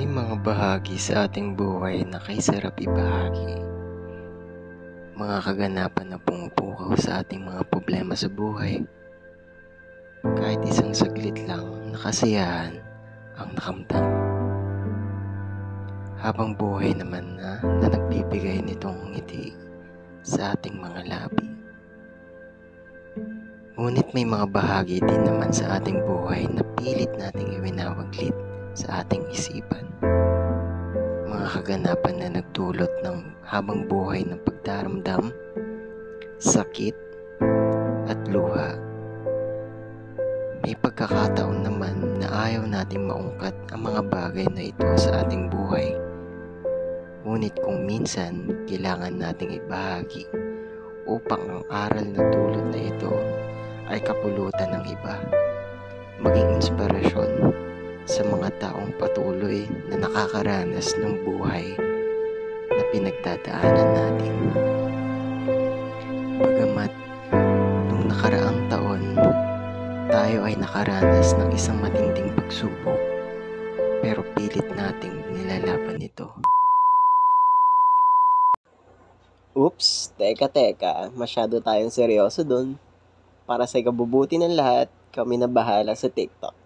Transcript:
mga bahagi sa ating buhay na kay sarap ibahagi. Mga kaganapan na pumupukaw sa ating mga problema sa buhay. Kahit isang saglit lang na kasiyahan ang nakamtan. Habang buhay naman na nagbibigay nitong ngiti sa ating mga labi. Ngunit may mga bahagi din naman sa ating buhay na pilit nating iwinawaglit sa ating isipan. Mga kaganapan na nagdulot ng habang buhay ng pagdaramdam, sakit, at luha. May pagkakataon naman na ayaw natin maungkat ang mga bagay na ito sa ating buhay. Ngunit kung minsan kailangan nating ibahagi upang ang aral na dulot na ito ay kapulutan ng iba, maging inspirasyon sa mga taong patuloy na nakakaranas ng buhay na pinagdadaanan natin. Bagamat nung nakaraang taon, tayo ay nakaranas ng isang matinding pagsubok, pero pilit nating nilalaban ito. Oops, teka, masyado tayong seryoso dun. Para sa ikabubuti ng lahat, kami na bahala sa TikTok.